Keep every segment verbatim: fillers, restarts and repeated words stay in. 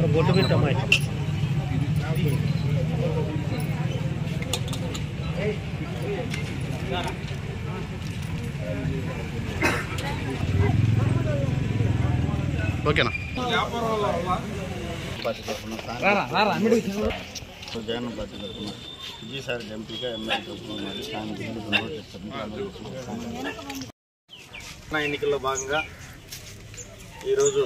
బొట్టు పెట్టమ్మా. ఓకేనా? పార్టీ తరఫున జగన్ పార్టీ తరఫున విజయసాయి ఎంపీగా ఎమ్మెల్యే తరఫున ఎన్నికల్లో భాగంగా ఈరోజు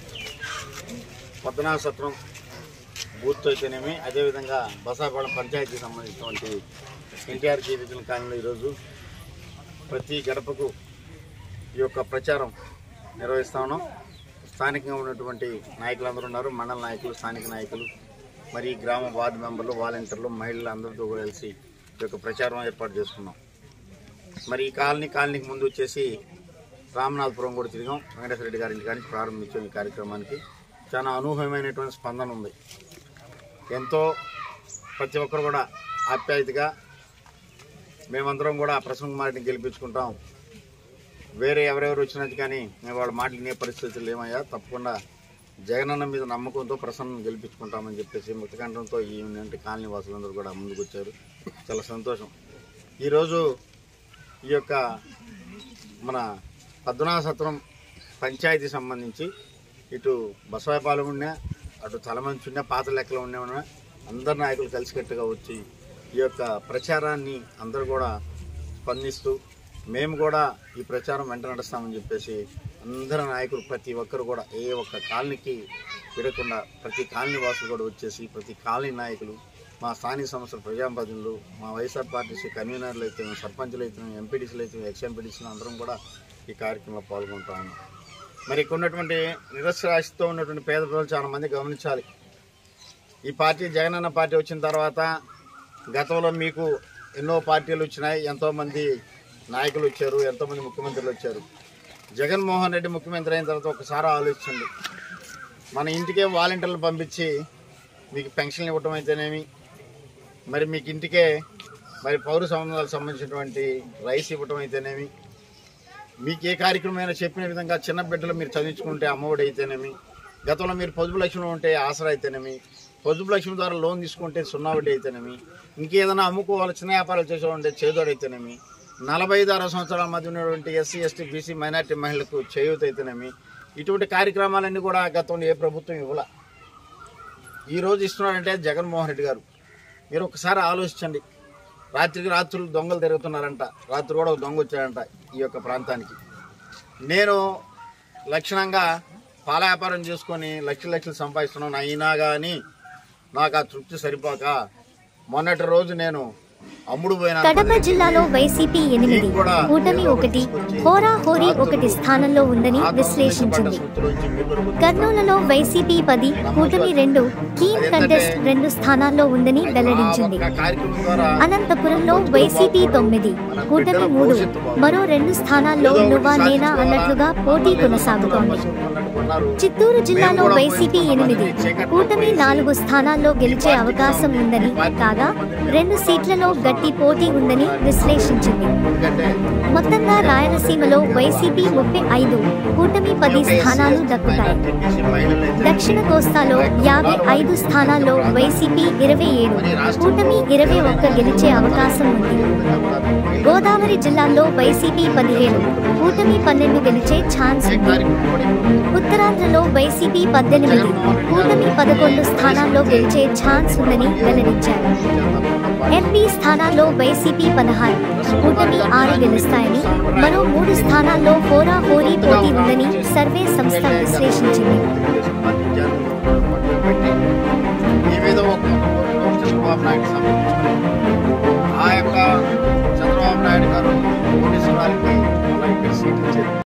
పద్నాలుగు సత్రం బూత్ అయితేనేమి, అదేవిధంగా బసాపాలెం పంచాయతీకి సంబంధించినటువంటి ఎన్టీఆర్ జీవితం కాలంలో ఈరోజు ప్రతి గడపకు ఈ యొక్క ప్రచారం నిర్వహిస్తా ఉన్నాం. స్థానికంగా ఉన్నటువంటి నాయకులందరూ ఉన్నారు, మండల నాయకులు, స్థానిక నాయకులు, మరి గ్రామ వార్డు మెంబర్లు, వాలంటీర్లు, మహిళలు అందరితో కూడా కలిసి ఈ యొక్క ప్రచారం ఏర్పాటు చేసుకున్నాం. మరి ఈ కాలనీ కాలనీకి ముందు వచ్చేసి రామనాథపురం కూడా తిరిగాం. వెంకటేశ్వర రెడ్డి గారి ఇంటి కానీ ప్రారంభించాం. ఈ కార్యక్రమానికి చాలా అనూహ్యమైనటువంటి స్పందన ఉంది. ఎంతో ప్రతి ఒక్కరు కూడా ఆప్యాయతగా మేమందరం కూడా ప్రసన్న కుమార్ని గెలిపించుకుంటాం, వేరే ఎవరెవరు వచ్చినట్టు కానీ మేము వాళ్ళ మాటలు వినే పరిస్థితులు ఏమయ్యా, తప్పకుండా జగనన్న మీద నమ్మకంతో ప్రసన్న గెలిపించుకుంటామని చెప్పేసి ముక్తకంఠంతో ఈ కాలనీ వాసులందరూ కూడా ముందుకు వచ్చారు. చాలా సంతోషం. ఈరోజు ఈ యొక్క మన పద్నాలుగు సత్రం పంచాయతీ సంబంధించి ఇటు బసవాయపాలెం ఉన్నా, అటు తలమంచి ఉన్నా, పాత లెక్కలు ఉన్నా ఉన్నా అందరు నాయకులు కలిసికట్టుగా వచ్చి ఈ యొక్క ప్రచారాన్ని అందరూ కూడా స్పందిస్తూ మేము కూడా ఈ ప్రచారం వెంట నడుస్తామని చెప్పేసి అందరు నాయకులు ప్రతి ఒక్కరు కూడా ఏ ఒక్క కాలనీకి విడకుండా ప్రతి కాలనీ వాసులు కూడా వచ్చేసి ప్రతి కాలనీ నాయకులు, మా స్థానిక సంస్థల ప్రజాప్రతినిధులు, మా వైఎస్ఆర్ పార్టీ కన్వీనర్లు అయితే, సర్పంచులు అయితే, ఎంపీడీసీలు అయితే, ఎక్స్ ఎంపీడీసీలు అందరం కూడా ఈ కార్యక్రమంలో పాల్గొంటా ఉన్నాం. మరి ఇక్కడ ఉన్నటువంటి నిరక్షరాస్యతతో ఉన్నటువంటి పేద ప్రజలు చాలా మంది గమనించాలి. ఈ పార్టీ జగనన్న పార్టీ వచ్చిన తర్వాత గతంలో మీకు ఎన్నో పార్టీలు వచ్చినాయి, ఎంతోమంది నాయకులు వచ్చారు, ఎంతోమంది ముఖ్యమంత్రులు వచ్చారు. జగన్మోహన్ రెడ్డి ముఖ్యమంత్రి అయిన తర్వాత ఒకసారి ఆలోచించండి. మన ఇంటికే వాలంటీర్లు పంపించి మీకు పెన్షన్ ఇవ్వటం అయితేనేమి, మరి మీకు ఇంటికే మరి పౌర సంబంధాలకు సంబంధించినటువంటి రైస్ ఇవ్వటం అయితేనేమి, మీకు ఏ కార్యక్రమమైనా చెప్పిన విధంగా చిన్న బిడ్డలు మీరు చదివించుకుంటే అమ్మఒడి అయితేనేమి, గతంలో మీరు పొదుపు లక్ష్యం ఉంటే ఆసరా అయితేనేమి, పొదుపు లక్ష్యం ద్వారా లోన్ తీసుకుంటే సున్నా వడ్డీ అయితేనేమి, ఇంకేదైనా అమ్ముకోవాలి చిన్న వ్యాపారాలు చేసేవాళ్ళంటే చేదోడు అయితేనేమి, నలభై ఐదు అరవై సంవత్సరాల మధ్య ఉన్నటువంటి ఎస్సీ ఎస్టీ బీసీ మైనార్టీ మహిళలకు చేయూత అయితేనేమి, ఇటువంటి కార్యక్రమాలన్నీ కూడా గతంలో ఏ ప్రభుత్వం ఇవ్వాల. ఈరోజు ఇస్తున్నారంటే జగన్మోహన్ రెడ్డి గారు. మీరు ఒకసారి ఆలోచించండి. రాత్రికి రాత్రులు దొంగలు తిరుగుతున్నారంట, రాత్రి కూడా ఒక దొంగ వచ్చాడంట ఈ యొక్క ప్రాంతానికి. నేను లక్షణంగా పాల వ్యాపారం చేసుకొని లక్షల లక్షలు సంపాదిస్తున్నాను, అయినా కానీ నాకు ఆ తృప్తి సరిపోక మొన్నటి రోజు నేను కడప జిల్లాలో వైసీపీ ఎనిమిది, కూటమి ఒకటి, హోరా హోరీ ఒకటి స్థానంలో ఉందని విశ్లేషించింది. కర్నూలులో వైసీపీ పది, కూటమి రెండు, కీన్ కంటెస్ట్ రెండు స్థానాల్లో ఉందని వెల్లడించింది. అనంతపురంలో వైసీపీ తొమ్మిది, కూటమి మూడు, మరో రెండు స్థానాల్లో నువ్వా నేనా అన్నట్లుగా పోటీ కొనసాగుతోంది. చిత్తూరు జిల్లాలో వైసీపీ ఎనిమిది, కూటమి నాలుగు స్థానాల్లో గెలిచే అవకాశం ఉందని, కాగా రెండు సీట్లలో గట్టి పోటీ ఉందని విశ్లేషించింది. మొత్తంగా రాయలసీమలో వైసీపీ ముప్పై ఐదు, కూటమి పది స్థానాలు దక్కుతాయి. దక్షిణ కోస్తాలో యాభై ఐదు స్థానాల్లో వైసీపీ ఇరవై ఏడు, కూటమి ఇరవై ఒక్క గెలిచే అవకాశం ఉంది. గోదావరి జిల్లాల్లో వైసీపీ పదిహేడు, కూటమి పన్నెండు గెలిచే ఛాన్స్ ఉంది. ఉత్తరాంధ్రలో వైసీపీ పద్దెనిమిది, కూటమి పదకొండు స్థానాల్లో గెలిచే ఛాన్స్ ఉందని వెల్లడించారు. ఎంపీ స్థానాల్లో వైసీపీ పదహారు, కూటమి ఆరు గెలుస్తాయని, మరో మూడు స్థానాల్లో హోరా హోరీ పోటీ ఉందని సర్వే సంస్థ విశ్లేషించింది. చంద్రబాబు నాయుడు గారు